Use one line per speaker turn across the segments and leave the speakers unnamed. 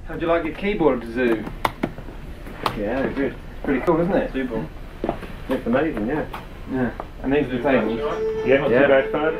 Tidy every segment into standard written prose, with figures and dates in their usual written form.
How'd you like your keyboard zoo?
Yeah, good.
Pretty cool, isn't it?
Super. It's amazing, yeah.
Yeah. And these are the tables.
Yeah, not too bad, Ferg.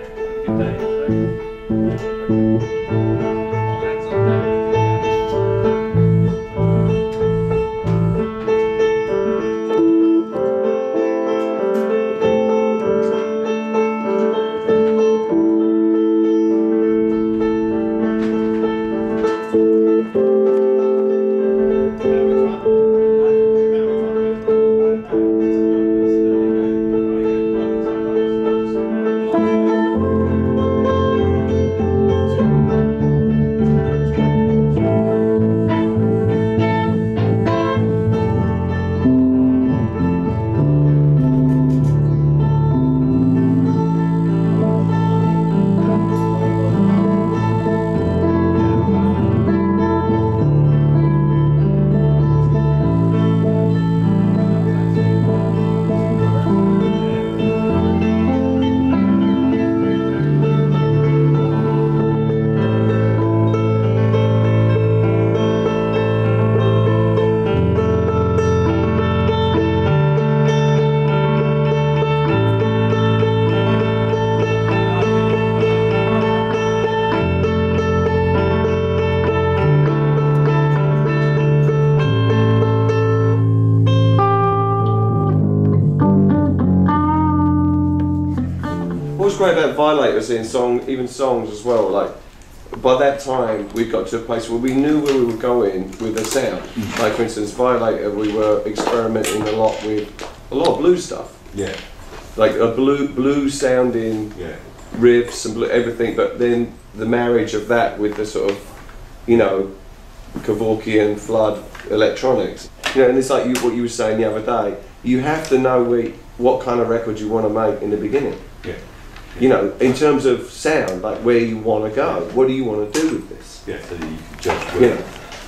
What's great about violators in even songs as well, like by that time we got to a place where we knew where we were going with the sound. Like for instance, Violator, we were experimenting a lot with a lot of blues stuff.
Yeah.
Like a blues sounding riffs and everything, but then the marriage of that with the sort of, you know, Kevorkian flood electronics. You know, and it's like what you were saying the other day. You have to know what kind of record you want to make in the beginning.
Yeah.
You know, in terms of sound, like where you want to go, what do you want to do with this?
Yeah, so you can judge whether,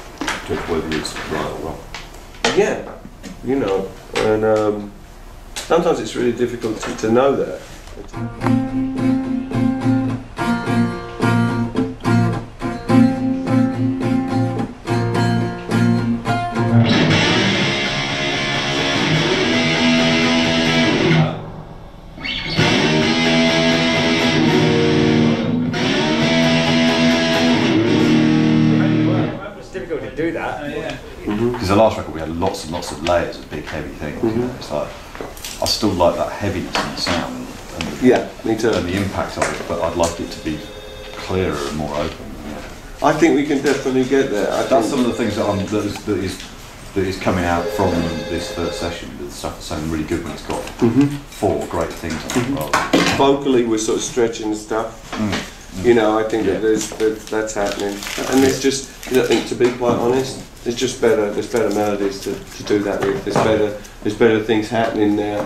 it's right or wrong.
Yeah, you know, and sometimes it's really difficult to know that.
Do that.
Because the last record we had lots and lots of layers of big heavy things. You know? It's like I still like that heaviness in the sound and
me too.
And the impact of it, but I'd like it to be clearer and more open.
I think we can definitely get there.
That's some of the things that is coming out from this third session. The stuff that's sounding really good when it's got four great things on it. Well.
Vocally, we're sort of stretching stuff. You know, I think that that's happening, and it's just, I think, to be quite honest, there's just better melodies to do that with. There's better things happening now.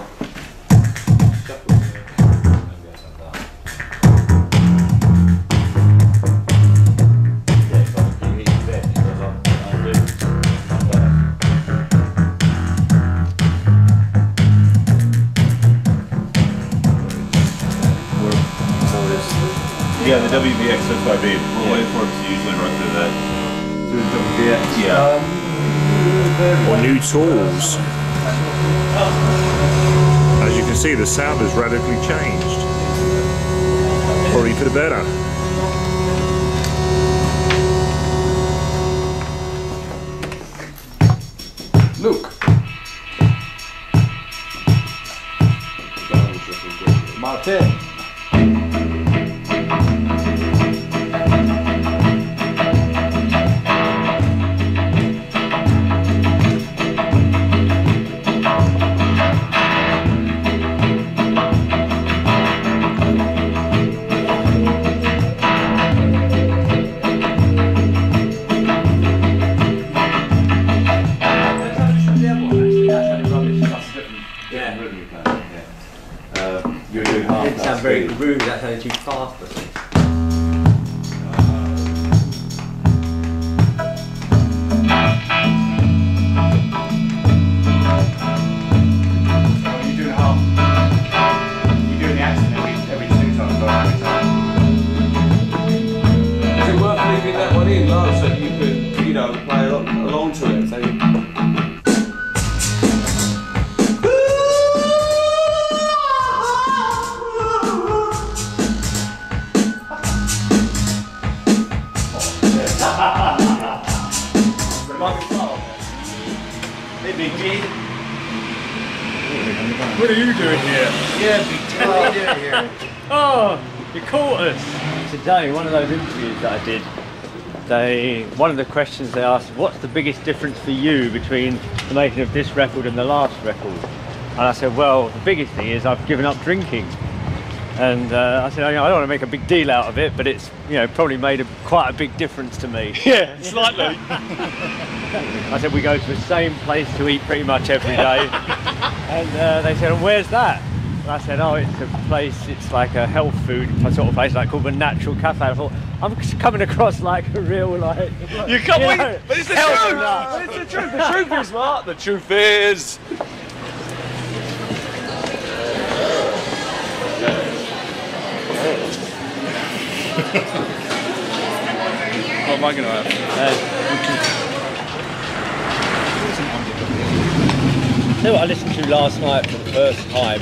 Yeah, the WBX 5B. We're waiting for it to usually run through that.
Through the WBX?
Yeah.
Or new tools. As you can see, the sound has radically changed. Probably for the better.
Look.
Martin.
You're doing half
It sounds very groovy, that sounded too fast, I think.
You're doing half. You're doing the accent every 2 times.
Is it worth leaving that one in, Lars, so you could you know, play along to it. So,
Hey, Big G.
What are you doing here?
Yeah, Big G. What are you doing here?
Oh, you caught us.
Today, one of those interviews that I did, one of the questions they asked, what's the biggest difference for you between the making of this record and the last record? And I said, well, the biggest thing is I've given up drinking. And I said, I don't want to make a big deal out of it, but it's, you know, probably made quite a big difference to me.
Yeah, slightly.
I said, we go to the same place to eat pretty much every day. And they said, and where's that? And I said, oh, it's a place, it's like a health food sort of place, like called the Natural Cafe. I thought, I'm just coming across like a real, like...
You come with, but it's the truth!
But
it's the truth! The truth is what? The truth is... What am I going to have?
You know what I listened to last night for the first time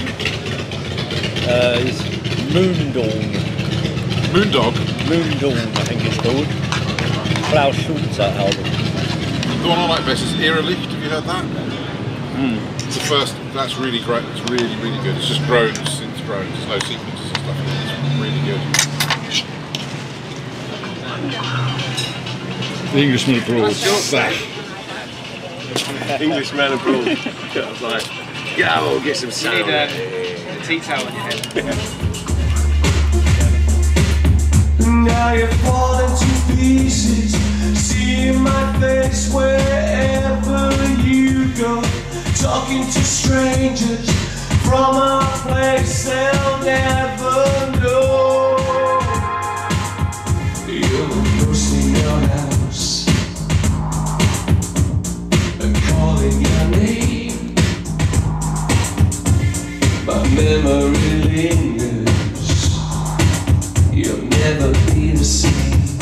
is Moondawn.
Moondog.
Moondawn, I think it's called. Klaus Schulze album.
The one I like best is Irrelicht. Have you heard that? It's the first. That's really great. It's really, really good. It's just drones, synth drones. There's no sequences and stuff. It's really good.
The Englishman abroad. Sack.
Englishman abroad. I was like, yeah, we'll get some sound.
You need a tea towel on your head.
Now you're falling to pieces. See my face wherever you go. Talking to strangers from a place they'll never know. You're the ghost in your house, calling your name. My memory lingers. You'll never be the same.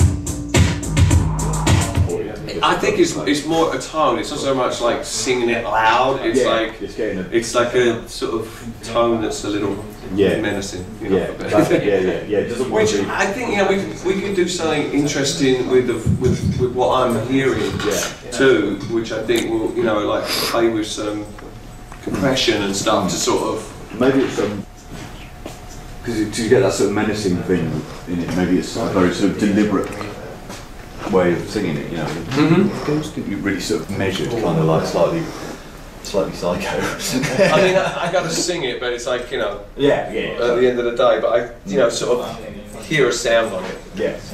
I think it's more a tone. It's not so much like singing it loud. It's it's like a sort of tone that's a little menacing. You know, Which I think we could do something interesting with what I'm hearing too. Which I think will like play with some compression and stuff to sort of.
Maybe it's because to get that sort of menacing thing in it, maybe it's a very sort of deliberate way of singing it, you know. You really sort of measured, kind of like slightly psycho.
I mean, I got to sing it, but it's like at the end of the day. But I sort of hear a sound on it.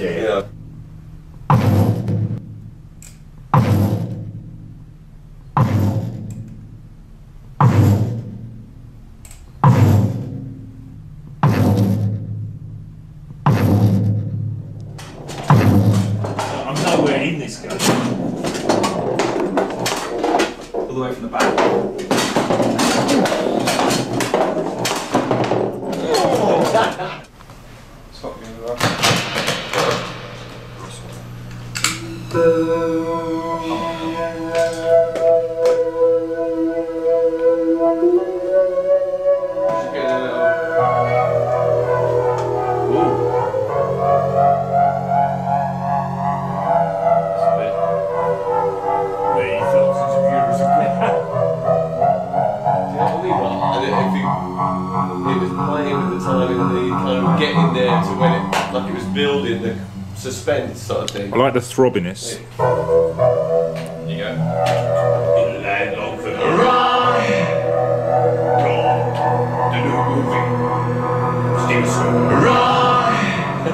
In this guy.
All the way from the back. Stop doing that.
Like it was building the suspense sort of thing.
I like the throbbiness.
You go.
In land long for the ride. God, the new movie. Still so ride.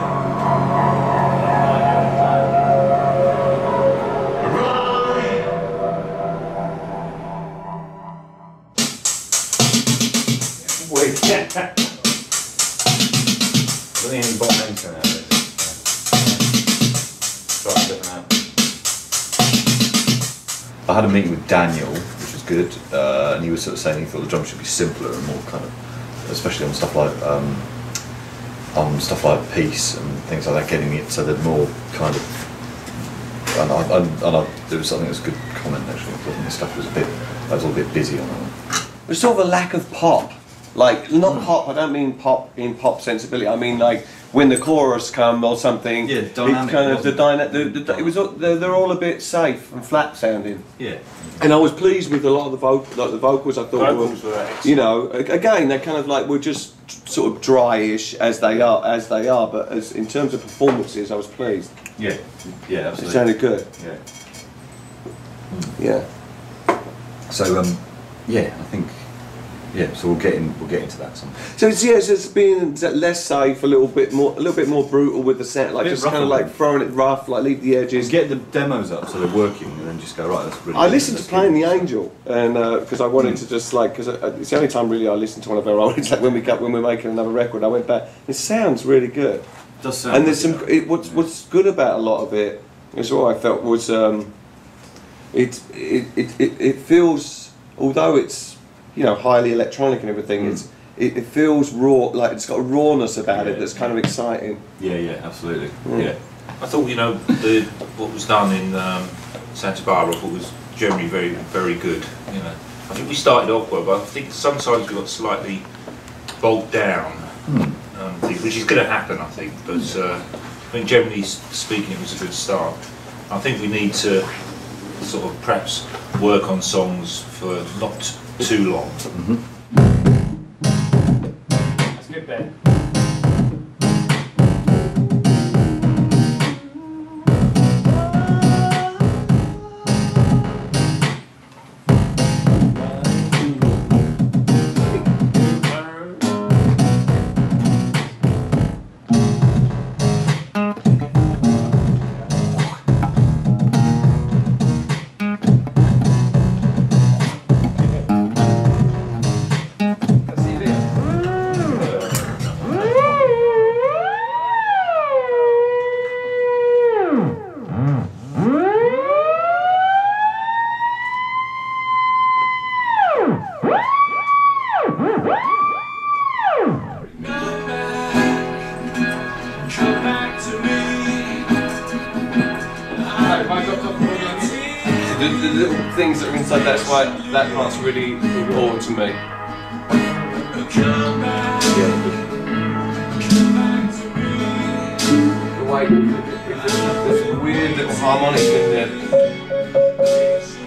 Wait. Any bottom end turn out of it. Try a different out.
I had a meeting with Daniel, which was good, and he was sort of saying he thought the drums should be simpler and more kind of, especially on stuff like peace and things like that, getting it so they're more kind of there was something that's a good comment actually. I thought the stuff was I was a little bit busy on that one.
There's sort of a lack of pop. Like, not pop, I don't mean pop in pop sensibility, I mean like when the chorus come or something,
Yeah,
it's
dynamic,
kind of they're all a bit safe and flat sounding.
Yeah.
And I was pleased with a lot of the vocals. I thought
Vocals were excellent.
you know, again they kind of like were just sort of dryish as they are, but as in terms of performances, I was pleased.
Yeah. Yeah,
It
absolutely.
sounded good.
Yeah.
Yeah.
So yeah, I think so we'll get into that some.
So it's being less safe, a little bit more brutal with the set, like
A bit
just kind of
rougher.
like throwing it rough, like leave the edges.
Just get the demos up so they're working, and then just go right. That's really.
I
good,
listened to
let's
Playing the
get it."
Angel, and because I wanted to just like, because it's the only time really I listen to one of our old. It's like when we're making another record, I went back. It sounds really good,
It does sound.
and there's
good,
some.
yeah.
What's good about a lot of it is what I felt was it feels, although it's, you know, highly electronic and everything, it feels raw, like it's got a rawness about it that's kind of exciting.
Yeah, absolutely. Yeah.
I thought, you know, what was done in Santa Barbara, I thought was generally very, very good. You know, I think we started off well, but I think sometimes we got slightly bogged down, which is going to happen, I think. But I think generally speaking, it was a good start. I think we need to sort of perhaps work on songs for not too long.
That's good, Ben.
The little things that are inside, that's why that part's really important to me. The way there's a weird little harmonic in there.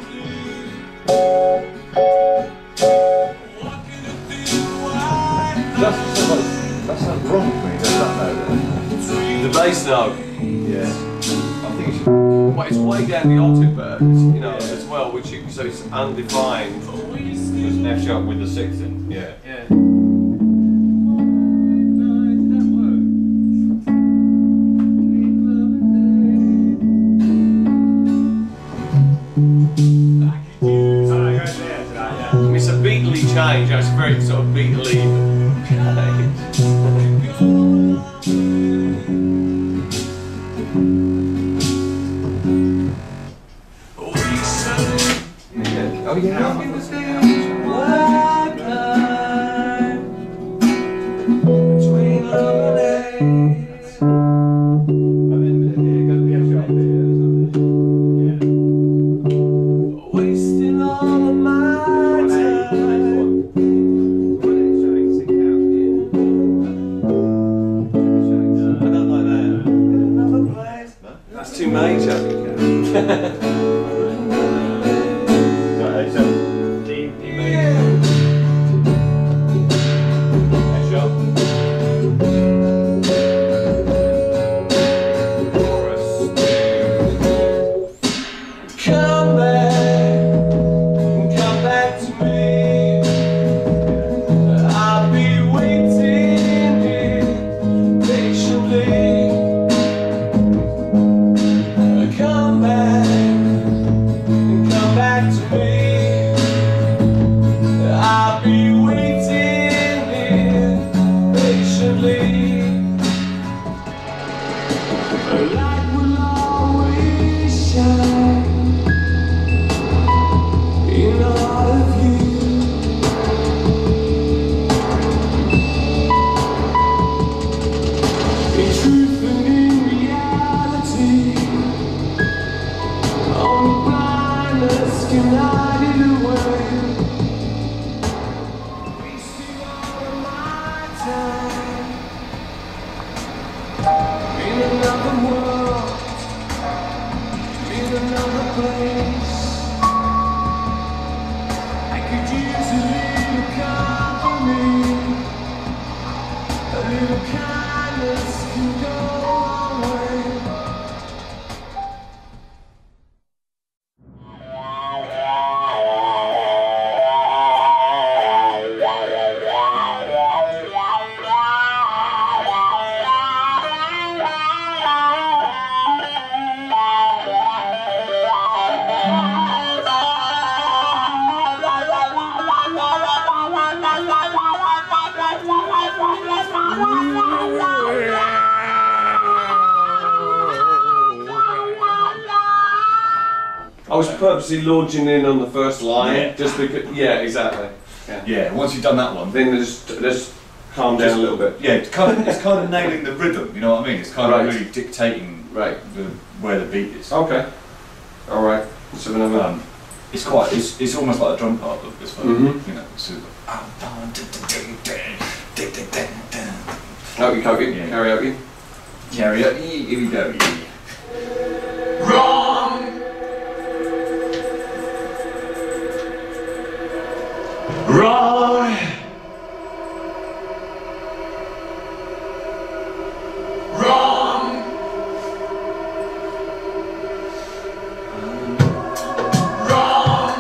That sounds wrong to me. There's that note.
The bass note.
Yeah.
I think it's, well, it's way down the octave there, you know, as well, so it's undefined.
There's an F sharp with the sixth in.
Yeah. It's a beatly change, it's a very sort of beatly Oh yeah. That's too major. Come back.
can hide it away. Wasting all of my time in another world, in another place. I could use a little company, a little kindness can go a long way.
I was purposely launching in on the first line,
Yeah.
just because. Yeah, exactly.
Yeah, once you've done that one,
Then just calm down a little bit.
yeah, it's kind of nailing the rhythm. You know what I mean? It's kind of
Right.
really dictating
Right.
where the beat is.
Okay. All right. Let's have another.
It's quite. It's almost like a drum part of this one.
Mhm.
You know. So,
Karaoke,
Yeah.
karaoke.
karaoke. Here we go.
Wrong. Wrong. Wrong. Wrong.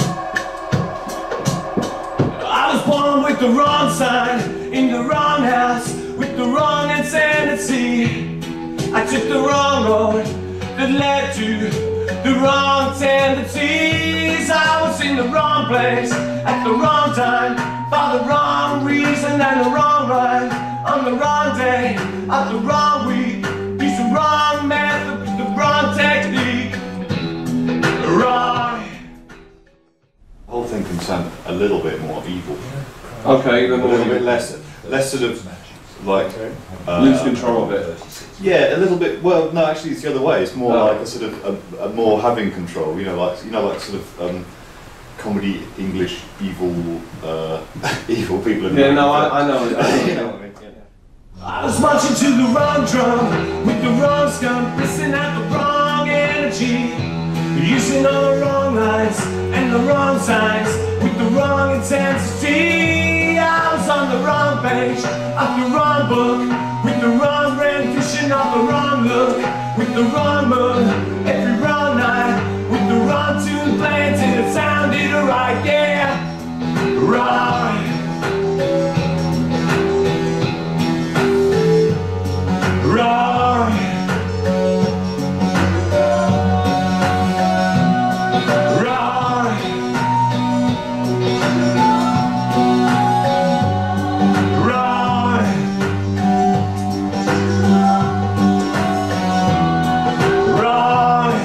I was born with the wrong sign, in the wrong house, with the wrong insanity. I took the wrong road that led to the wrong tendencies. I was in the wrong place at the wrong time, for the wrong reason and the wrong rhyme, on the wrong day of the wrong week. Use the wrong method with the wrong technique. Wrong.
The whole thing can sound a little bit more evil.
Okay, even
A little bit less sort of like
lose control of it.
Yeah, a little bit. Well, no, actually, it's the other way. It's more
No.
like a sort of a more having control. You know, like sort of comedy English evil evil people. In
Yeah,
the
no, I know.
you know what I mean?
I was marching to the wrong drum, with the wrong scum, pissing out the wrong energy, using all the wrong lines and the wrong signs, with the wrong intensity. I was on the wrong page of the wrong book, with the wrong rendition of the wrong look, with the wrong mood, every wrong night, with the wrong tune playing till it sounded right, yeah, right. Wrong. Wrong. Wrong. Wrong.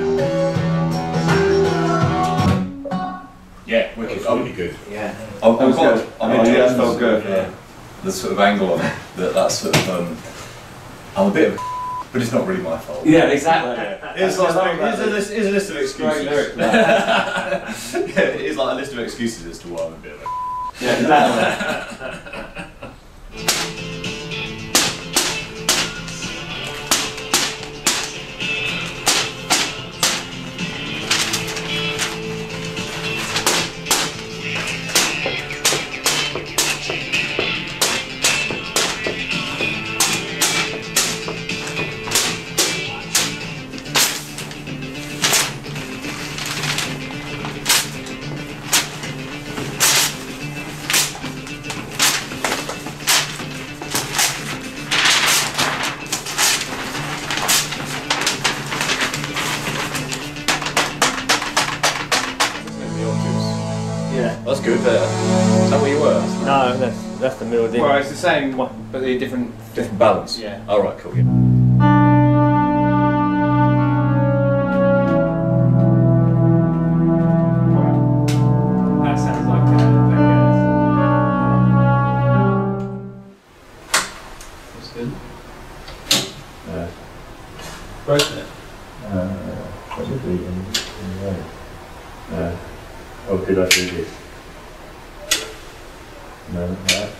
Yeah, wicked.
Really good.
Yeah.
I'm
That was
quite-
good.
I'm
Oh,
enjoying
yeah, that
the
felt
sort
good.
of, the sort of angle on it. That sort of. I'm a bit of a but it's not really my fault.
Yeah, exactly.
Here's a list of excuses.
Great lyric.
Yeah, it is like a list of excuses as to why I'm a bit of a
Yeah, exactly.
Yeah.
That's good there. Is that where you were?
No, that's the middle thing.
Well, it's the same, but they're different.
Different balance.
Yeah.
Alright, cool. Yeah.
That sounds like that goes. That's good. Broken it.
Probably in a way.
Or could I do this? No, no.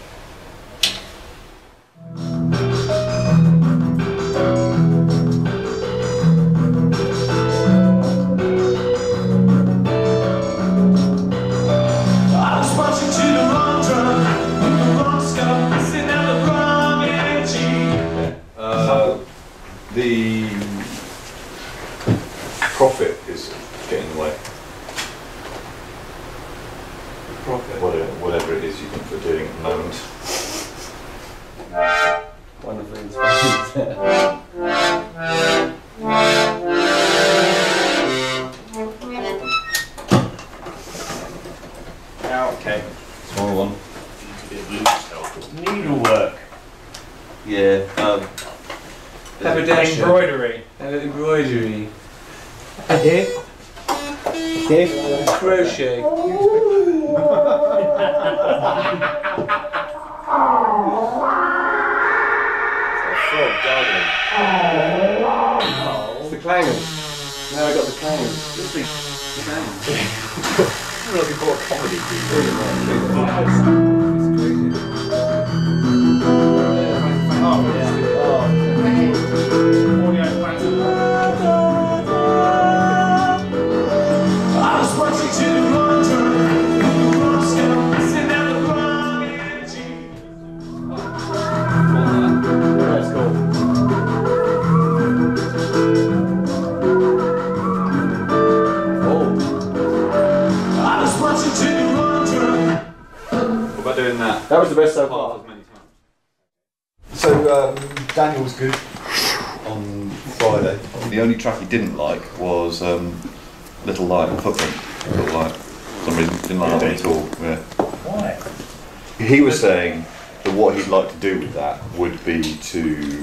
The profit is getting in the way. Profit? Whatever it is you think we're doing at the moment.
Wonderfully inspiring.
Okay. Small one.
Needlework.
Yeah.
Embroidery. Embroidery. Crochet. It's the clangers. Now I got the clangers.
The clangers. I don't know if you call it comedy.
Oh, yeah.
I was watching to the wrong turn, the wrong step, sitting down the wrong energy.
That's cool. Oh.
I was watching to the wrong turn.
What about doing that?
That was the best so far.
So Daniel was good on Friday. The only track he didn't like was Little Light and Footprint. Little Light. For some reason didn't like that one at all. Yeah.
Why?
He was saying that what he'd like to do with that would be to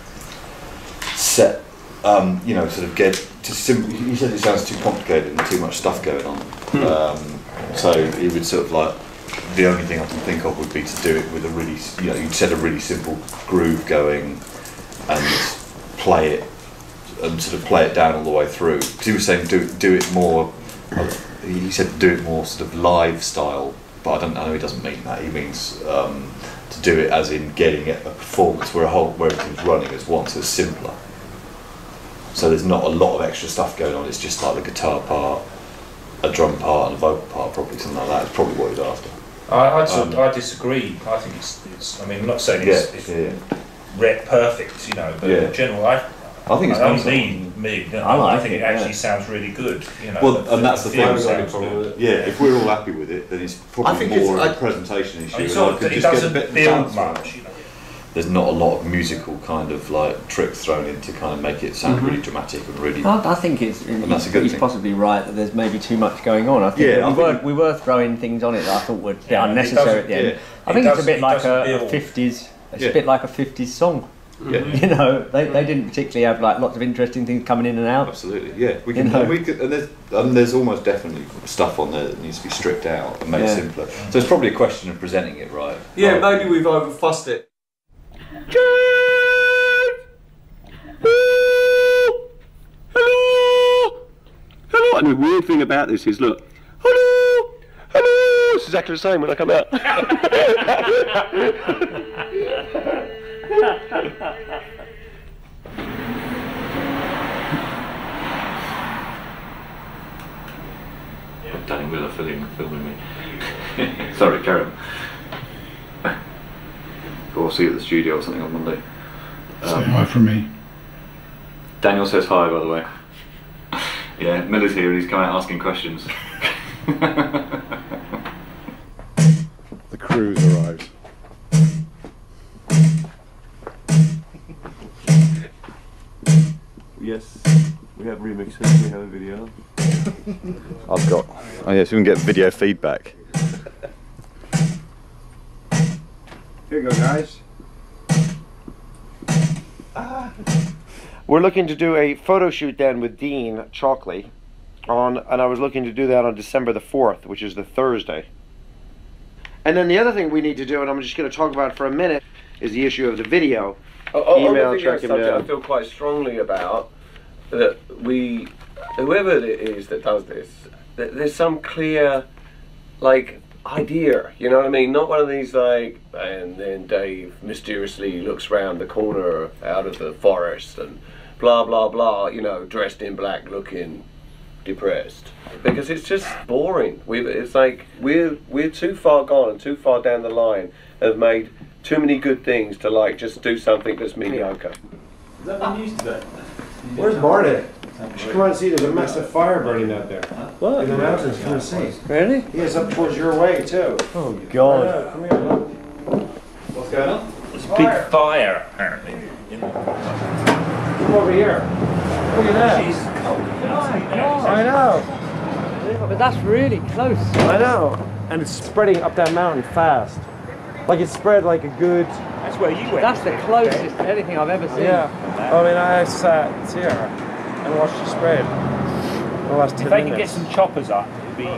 set, you know, sort of get to he said it sounds too complicated and too much stuff going on. So he would sort of like, the only thing I can think of would be to do it with a really, you know, you'd set a really simple groove going and play it and sort of play it down all the way through. Because he was saying do it more. He said do it more sort of live style, but I know he doesn't mean that. He means to do it as in getting a performance where everything's running as one, so it's simpler. So there's not a lot of extra stuff going on. It's just like the guitar part, a drum part, and a vocal part, probably something like that. It's probably what he's after.
I disagree. I think it's. I mean, I'm not saying it's rep perfect, you know, but in general, I think it's. I think it actually sounds really good. You know,
well, and that's the thing.
Yeah,
if we're all happy with it, then it's probably more a presentation issue.
It doesn't build much. You know.
There's not a lot of musical kind of like tricks thrown in to kind of make it sound really dramatic and really.
I think he's possibly right that there's maybe too much going on. I think we were throwing things on it that I thought would be unnecessary at the end. I think it's a bit like a 50s. It's a bit like a 50s song.
Yeah.
You know, they didn't particularly have like lots of interesting things coming in and out.
Absolutely, yeah. We could, and there's almost definitely stuff on there that needs to be stripped out and made simpler. So it's probably a question of presenting it right.
Yeah, maybe we've overfussed it. Hello. And the weird thing about this is, look, hello. It's exactly the same when I come out.
Danny Wheeler filming me. Sorry, Karen. We'll see you at the studio or something on Monday.
Say hi from me.
Daniel says hi, by the way. Yeah, Miller's here and he's come out asking questions.
The crew's arrived.
Yes, we have remixes, we have a video.
I've got. Oh yes, we can get video feedback.
Here you go, guys.
We're looking to do a photo shoot then with Dean Chalkley and I was looking to do that on December the 4th, which is the Thursday. And then the other thing we need to do, and I'm just going to talk about it for a minute, is the issue of the video.
On the video subject, I feel quite strongly about that whoever it is that does this, there's some clear, like, idea, you know what I mean? Not one of these like, and then Dave mysteriously looks round the corner out of the forest and blah blah blah, you know, dressed in black, looking depressed, because it's just boring. It's like we're too far gone and too far down the line, have made too many good things to like just do something that's mediocre.
Is that the news today?
Where's Marty? You should come out and see, there's a massive fire burning out there.
What?
In the mountains, come and see.
Really?
He is up towards your way too.
Oh God.
Come here, look. What's going on?
There's a big fire, apparently.
Come over here. Look at that. I know.
But that's really close.
I know. And it's spreading up that mountain fast. Like it's spread like a good...
That's where you went.
That's the closest to anything I've ever seen.
Yeah. I mean, I sat here and watched it spread. The last 10
if they
minutes.
can get some choppers up, it'll be...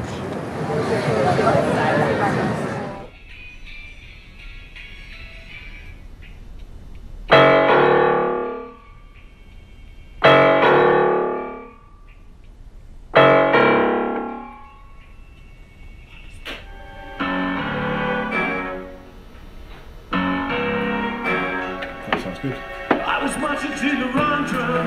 I was marching to the run drum.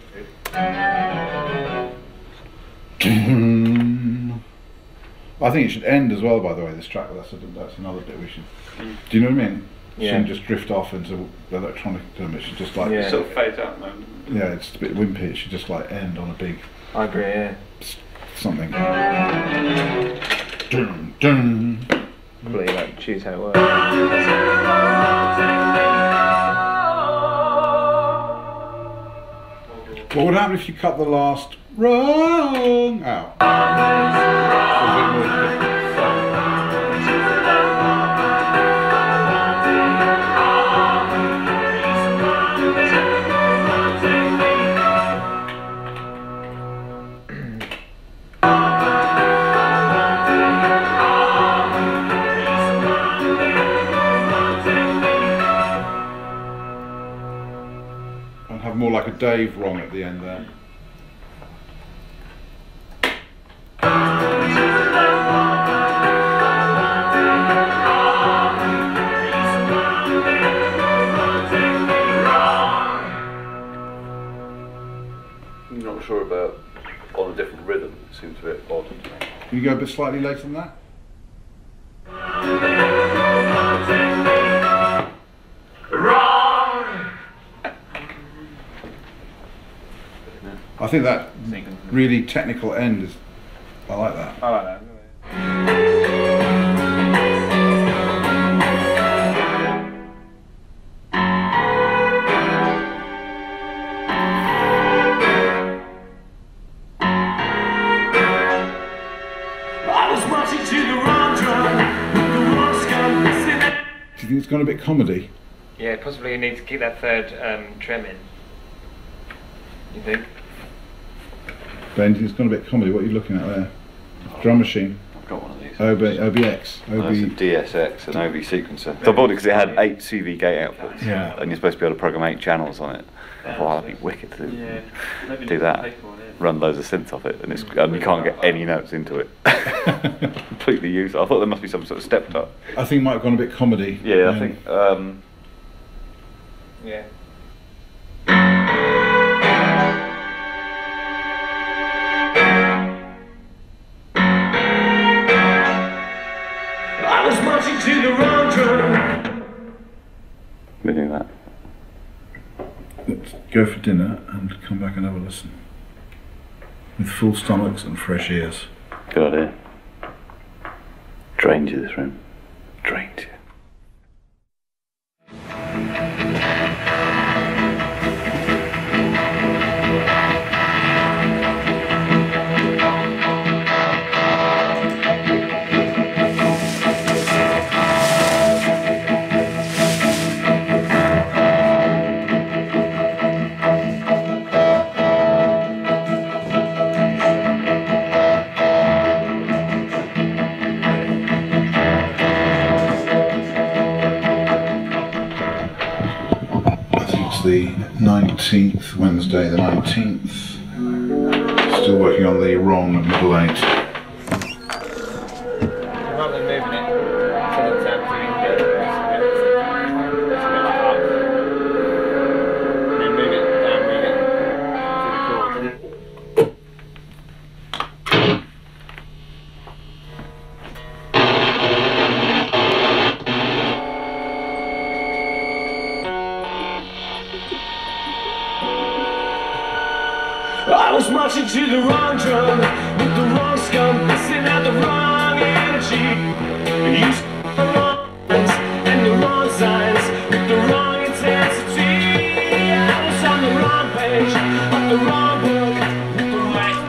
I think it should end as well, by the way, this track. That's another bit we should... Do you know what I mean? It shouldn't just drift off into electronic drum. It should just like...
It sort of fades out, man.
Yeah, it's a bit wimpy. It should just like end on a big...
I agree, yeah.
Something. Dun, dun.
Probably like choose how it works.
What would happen if you cut the last wrong out? And have more like a Dave wrong at the end there.
I'm not sure about on a different rhythm. It seems a bit odd.
Can you go a bit slightly later than that? I think that really technical end is... I like that.
I like that.
I was marching to the run drum with the wrong scum missing.
Do you think it's gone a bit comedy?
Yeah, possibly you need to keep that third trem in. You think?
Ben, do you think it's gone a bit comedy? What are you looking at there? Drum machine.
I've got one of these.
OBX.
That's a DSX, an OV sequencer. So I bought it because it had 8 CV gate outputs.
Yeah.
And you're supposed to be able to program 8 channels on it. Oh, that'd be wicked to do that. Run loads of synths off it, and you can't get any notes into it. Completely useless. I thought there must be some sort of step touch.
I think it might have gone a bit comedy.
Yeah, I think.
Yeah.
I was marching to the run drum.
We're doing that.
Let's go for dinner and come back and have a listen. With full stomachs and fresh ears.
Good idea. Drains you, this room. Drains you.
The 19th, Wednesday the 19th. Still working on the wrong middle 8.
marching to the wrong drum with the wrong scum, missing out the wrong energy. You the wrong ones and the wrong signs with the wrong intensity. I was on the wrong page of the wrong book with the right.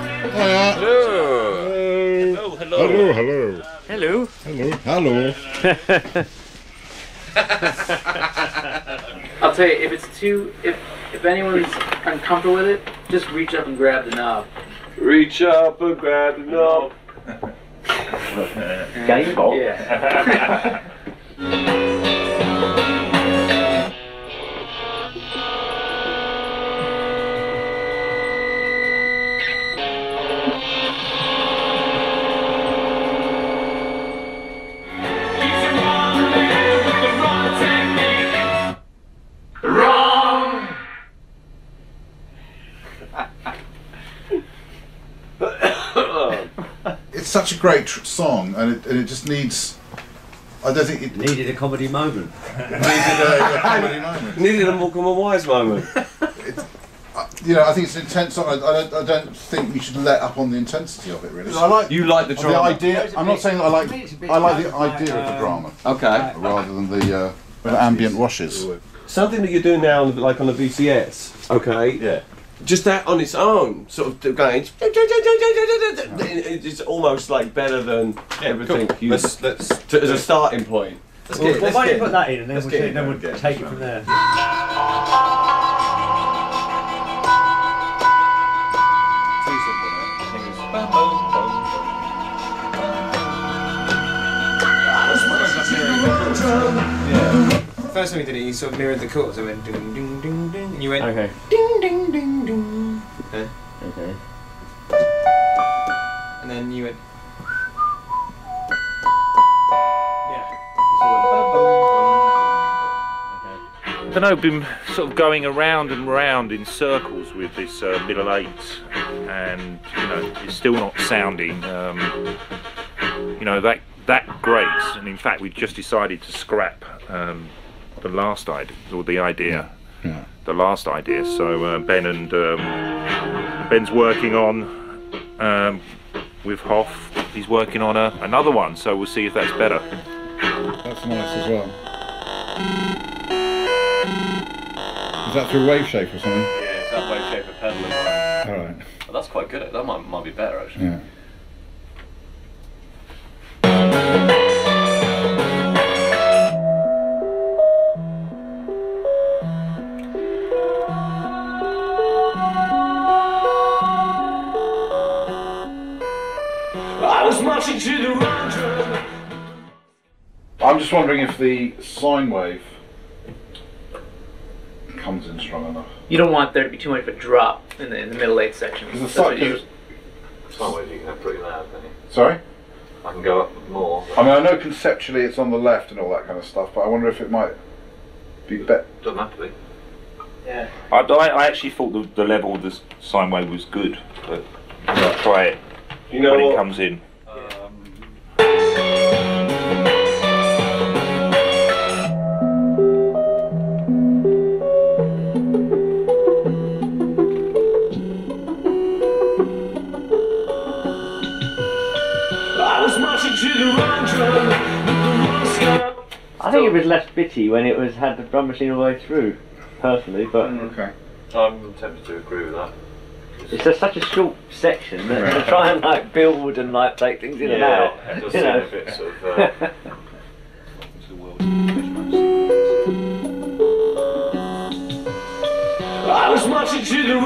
Hello. Hello.
Hello.
Hello. Hello.
I'll tell you, if it's too, if anyone's uncomfortable with it, just reach up and grab the knob.
Reach up and grab the knob.
Game ball.
Yeah.
It's such a great song, and it just needs. I don't think it
needed a comedy moment.
Needed a comedy moment.
Needed a Morecambe and Wise moment.
You know, I think it's an intense song. I don't think we should let up on the intensity of it. Really,
you like the drama.
The idea. I'm not saying that I like the idea of the drama.
Okay.
Rather than the ambient washes.
Something that you're doing now, like on the VCS. Okay.
Yeah.
Just that on its own, sort of going, it's almost like better than everything.
Cool.
You, as a starting point.
Why don't you put that in and then we'll take it from there.
First time we did it, you sort of mirrored the chords. I went ding ding ding ding, and you went
okay.
Ding ding ding ding.
Okay.
And then you went.
I don't know, been sort of going around and round in circles with this middle eight, and you know, it's still not sounding, you know, that great. And in fact, we just decided to scrap the last idea, or the idea, the last idea. So Ben's working on with Hoff. He's working on another one. So we'll see if that's better.
That's nice as well. Is that through Wave Shape or something?
Yeah, it's that Wave Shape pedal.
Alright.
Well, that's quite good. That might be better actually.
Yeah.
I was marching to the wrong drum.
I'm just wondering if the sine wave comes in strong enough.
You don't want there to be too much of a drop in the middle eight section.
Because the
Sine wave you can have pretty loud, can you?
Sorry?
I can go up more.
I mean, I know conceptually it's on the left and all that kind of stuff, but I wonder if it might be better.
Doesn't have to be.
Yeah.
I actually thought the level of the sine wave was good, but I'll try it
You know
when
what?
it comes in.
I think it was less bitty when it had the drum machine all the way through, personally, but
Okay.
I'm tempted to agree with that.
it's just such a short section that to try and like build and like take things in and out,
it does
you
seem
know.
a bit sort of.
I was marching to the.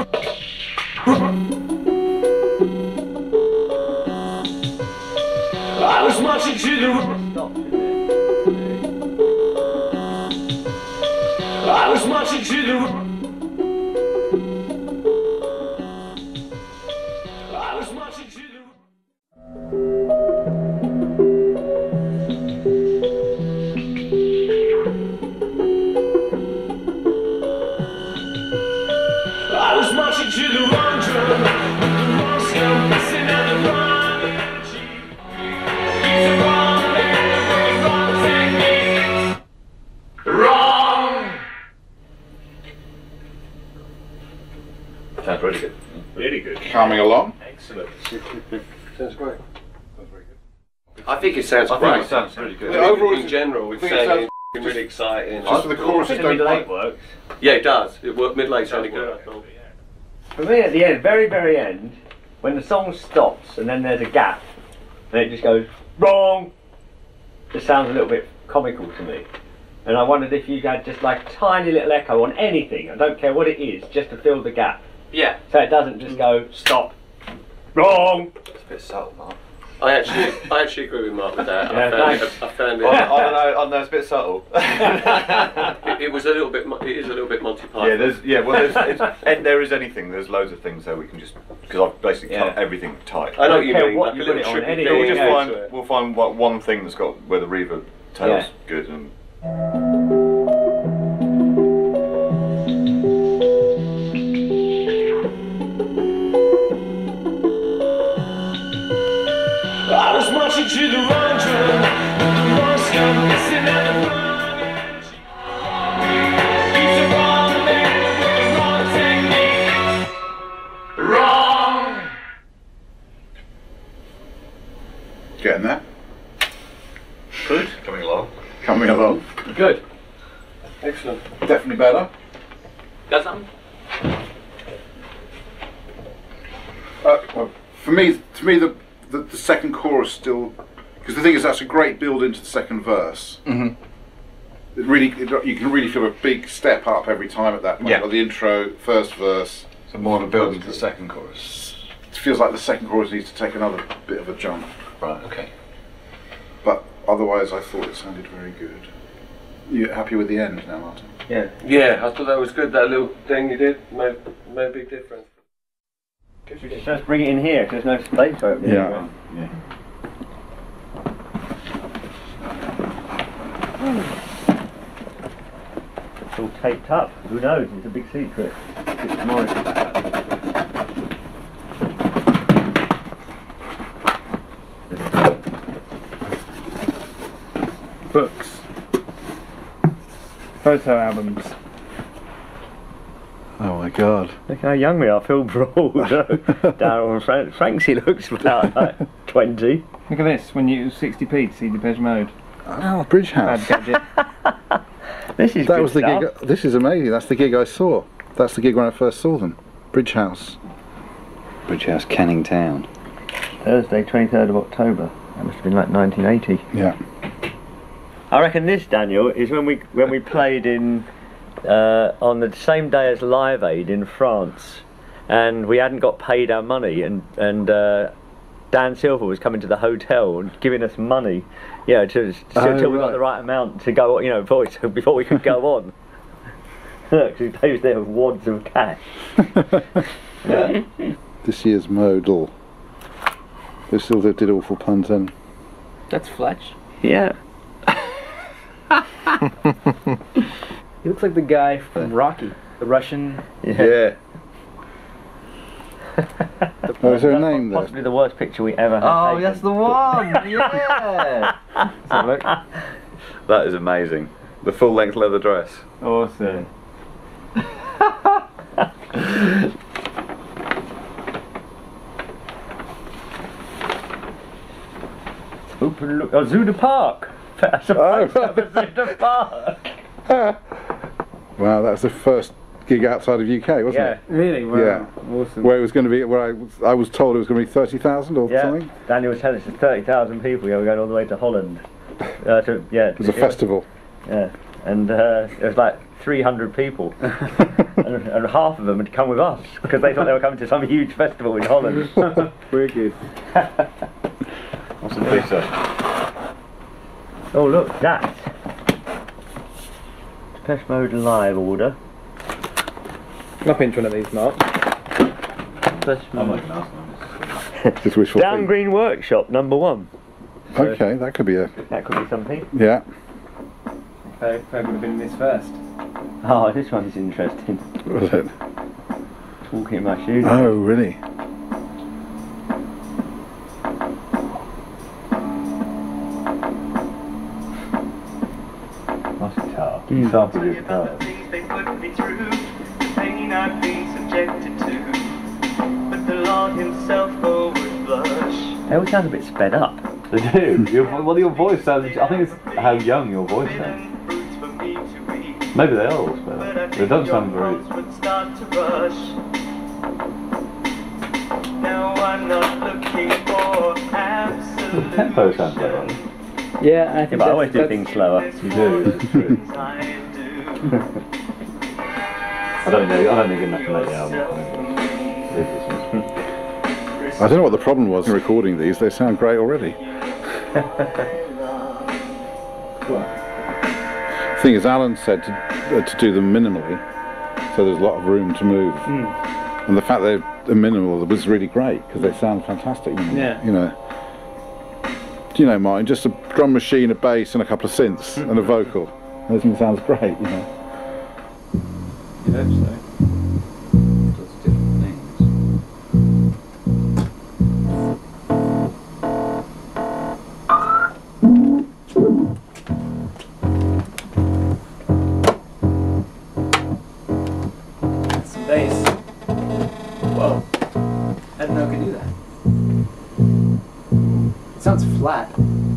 I was marching to the. I was marching to the. I was marching to the. I was marching to the wrong drum, with the wrong scum, missing out the wrong energy. He's the wrong man with the wrong technique. Wrong!
Sounds really good.
Really good.
Coming along.
it. Sounds great. I think it sounds great.
I think it sounds pretty good.
Overall, in general, it's sounding really exciting.
Just for the choruses don't
mid-late works.
Yeah, it does. It worked mid-late sounded good, I thought.
For me, at the end, very, very end, when the song stops and then there's a gap, and it just goes, wrong! It sounds a little bit comical to me. And I wondered if you had just like a tiny little echo on anything, I don't care what it is, just to fill the gap.
Yeah.
So it doesn't just go, stop, wrong!
It's a bit subtle, Mark.
I actually agree with Mark with that.
Yeah,
I found it.
I don't know. It's a bit subtle.
it was a little bit. It is a little bit Monty Python.
There is anything. There's loads of things there we can just because I've basically cut everything tight.
I know what you mean.
What
like
you
a little
put it on,
trippy
we'll find one thing that's got where the reverb tail's good and.
I was marching to the wrong drum, the wrong scum, missing out the wrong energy. He's the wrong man with the wrong technique. Wrong!
Getting there.
Good.
Coming along.
Good.
Excellent.
Definitely better.
Got something?
Well, to me, the second chorus still, because the thing is that's a great build into the second verse.
Mm-hmm.
You can really feel a big step up every time at that point.
Yeah.
Like the intro, first verse.
So more of a build into the second chorus.
It feels like the second chorus needs to take another bit of a jump.
Right. Okay.
But otherwise, I thought it sounded very good. You happy with the end now, Martin?
Yeah.
Yeah, I thought that was good. That little thing you did made a big difference.
Just bring it in here, because there's no space for it.
Yeah.
It's all taped up. Who knows? It's a big secret. It's mine.
Books. Photo albums.
Oh my God.
Look how young we are. I feel broad. Darryl and Frankie looks about like 20.
Look at this, when you 60p to see Depeche Mode.
Oh, Bridge House.
Bad gadget.
This is
That
good
was the
stuff.
gig. This is amazing. That's the gig I saw. That's the gig when I first saw them. Bridge House.
Bridge House, Canning Town.
Thursday, 23rd of October. That must have been like 1980.
Yeah.
I reckon this, Daniel, is when we played in on the same day as Live Aid in France, and we hadn't got paid our money, and Dan Silver was coming to the hotel and giving us money, until we got the right amount to go, before we could go on. Look, he was there with wads of cash.
This year's modal. They still did awful puns then.
That's Fletch.
Yeah.
He looks like the guy from Rocky, the Russian.
Yeah. Is there a name there?
Possibly the worst picture we ever had.
Oh,
taken.
that's the one! Yeah!
Look.
That is amazing. The full-length leather dress.
Awesome.
Open look. Oh, Zuda Park. Zuda Park.
Wow, that's the first gig outside of UK, wasn't it?
Really? Wow.
Yeah.
Awesome.
Where it was going to be, where I was told it was going to be 30,000 or something.
Daniel was telling us there's 30,000 people. We're going all the way to Holland.
It was a festival.
Yeah, and it was like 300 people, and half of them had come with us because they thought they were coming to some huge festival in Holland.
Wicked.
What's the pizza?
Oh look, that Depeche Mode live order.
Not into one of these, Mark.
Just wishful
Down
thinking.
Green Workshop #1.
Okay, that could be
That could be something.
Yeah.
Ferg would have been this first.
Oh, this one's interesting.
What was it?
Walking in my shoes.
Oh, really?
Nice guitar. Sample your guitar.
They put me through the pain I've been subjected to, but the Lord himself overlooked
They all sound a bit sped up.
They do. Your voice sounds. I think it's how young your voice sounds. Maybe they are all sped up. They don't sound very. The tempo sounds better.
Yeah, I think. But I always do things slower.
You do. It's true. I don't think enough to make the album.
I don't know what the problem was in recording these. They sound great already. The thing is, Alan said to do them minimally, so there's a lot of room to move. And the fact they're minimal was really great because they sound fantastic.
Yeah.
You know, Martin, just a drum machine, a bass, and a couple of synths and a vocal. Everything sounds great. You know.
You hope so. Lots of different things.
Some bass. Whoa. I didn't know I could do that. It sounds flat.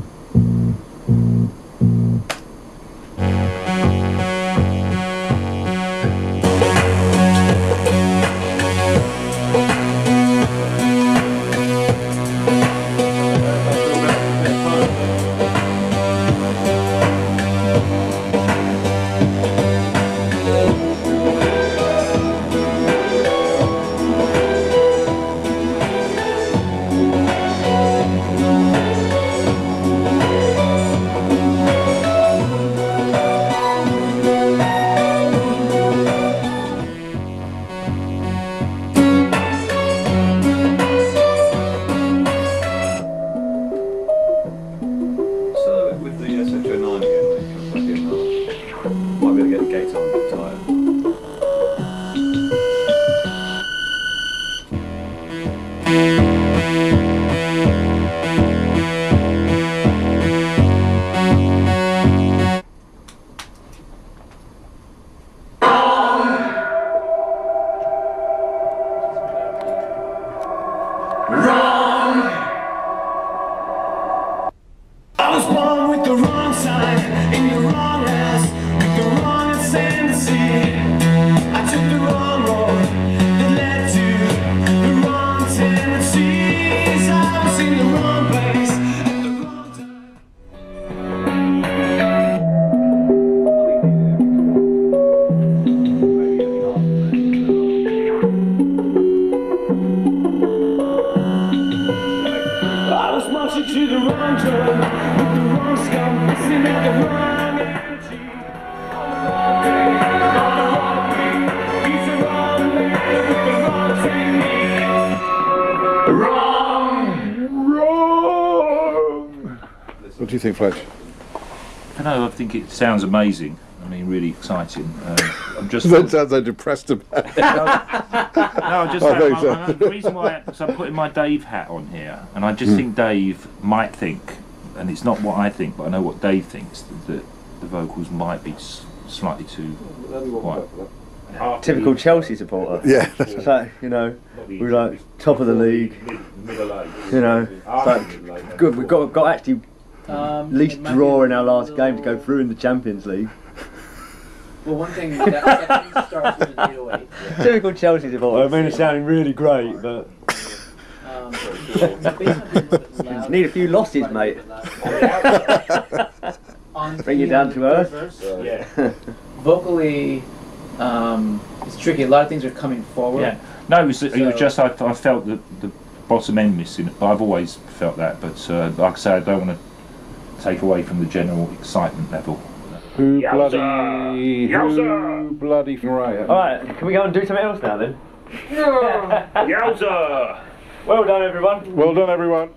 What do you think, Fletch?
I know, I think it sounds amazing. I mean, really exciting. I'm just.
That sounds so depressed about it.
The reason why I'm putting my Dave hat on here, and I just think Dave might think, and it's not what I think, but I know what Dave thinks, that the vocals might be slightly too quiet.
Typical Chelsea supporter.
Yeah.
It's like, you know, we're like top of the league. You know, it's like good. We've got actually least draw in our last game to go through in the Champions League.
Well, one thing that starts with an 808. Yeah.
Typical Chelsea supporter. I mean, it's sounding really great, but need a few losses, mate. Bring you down to earth.
Yeah. Vocally, it's tricky. A lot of things are coming forward.
Yeah. No, it was just I felt the bottom end missing. I've always felt that, but like I say, I don't want to take away from the general excitement level.
Who bloody right.
Alright, can we go and do something else now then?
Yowza!
Well done, everyone.
Well done, everyone.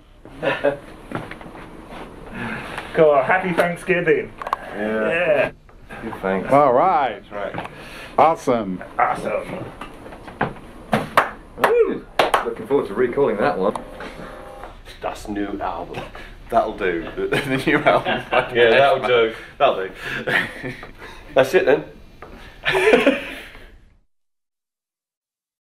Cool, happy Thanksgiving.
Yeah. Thanks.
All right. Awesome.
Awesome.
Woo! Looking forward to recalling that one.
That's new album. That'll do. The new album.
Yeah, that'll do.
That'll do. That's it then.